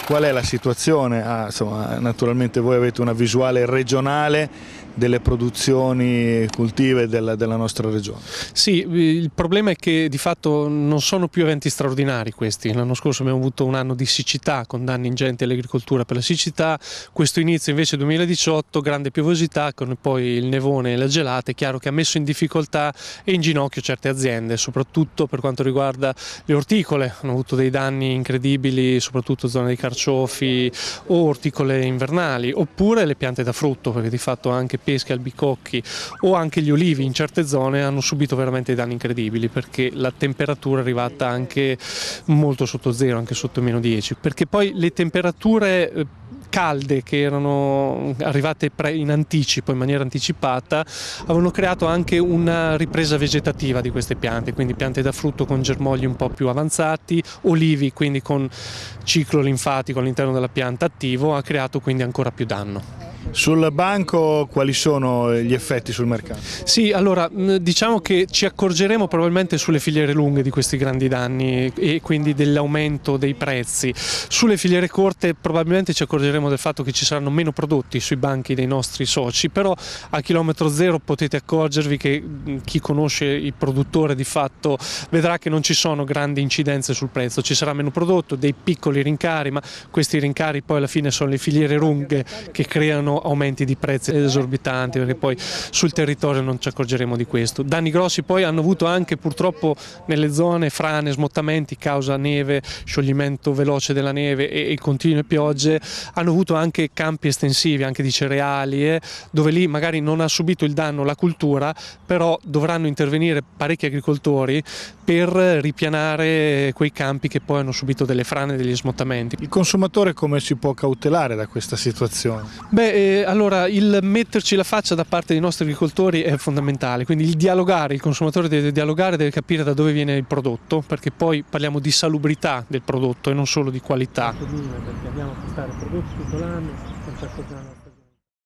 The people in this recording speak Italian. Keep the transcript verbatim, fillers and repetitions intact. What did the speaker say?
qual è la situazione? Ah, insomma, naturalmente voi avete una visuale regionale delle produzioni cultive della, della nostra regione. Sì, il problema è che di fatto non sono più eventi straordinari questi. L'anno scorso abbiamo avuto un anno di siccità con danni ingenti all'agricoltura per la siccità, questo inizio invece duemiladiciotto, grande piovosità con poi il nevone e la gelata, è chiaro che ha messo in difficoltà e in ginocchio certe aziende, soprattutto per quanto riguarda le orticole, hanno avuto dei danni incredibili, soprattutto zone dei carciofi o orticole invernali, oppure le piante da frutto, perché di fatto anche pesche, albicocchi o anche gli olivi in certe zone hanno subito veramente danni incredibili, perché la temperatura è arrivata anche molto sotto zero, anche sotto meno dieci, perché poi le temperature calde che erano arrivate in anticipo, in maniera anticipata, avevano creato anche una ripresa vegetativa di queste piante, quindi piante da frutto con germogli un po' più avanzati, olivi quindi con ciclo linfatico all'interno della pianta attivo, ha creato quindi ancora più danno. Sul banco quali sono gli effetti sul mercato? Sì, allora diciamo che ci accorgeremo probabilmente sulle filiere lunghe di questi grandi danni e quindi dell'aumento dei prezzi. Sulle filiere corte probabilmente ci accorgeremo del fatto che ci saranno meno prodotti sui banchi dei nostri soci, però a chilometro zero potete accorgervi che chi conosce il produttore di fatto vedrà che non ci sono grandi incidenze sul prezzo, ci sarà meno prodotto, dei piccoli rincari, ma questi rincari poi alla fine sono le filiere lunghe che creano aumenti di prezzi esorbitanti, perché poi sul territorio non ci accorgeremo di questo. Danni grossi poi hanno avuto anche purtroppo nelle zone frane, smottamenti causa neve, scioglimento veloce della neve e, e continue piogge, hanno avuto anche campi estensivi anche di cereali, eh, dove lì magari non ha subito il danno la cultura, però dovranno intervenire parecchi agricoltori per ripianare quei campi che poi hanno subito delle frane e degli smottamenti. Il consumatore come si può cautelare da questa situazione? Beh, eh, allora il metterci la faccia da parte dei nostri agricoltori è fondamentale, quindi il dialogare, il consumatore deve dialogare, deve capire da dove viene il prodotto, perché poi parliamo di salubrità del prodotto e non solo di qualità. Perché abbiamo a acquistare prodotti tutto l'anno,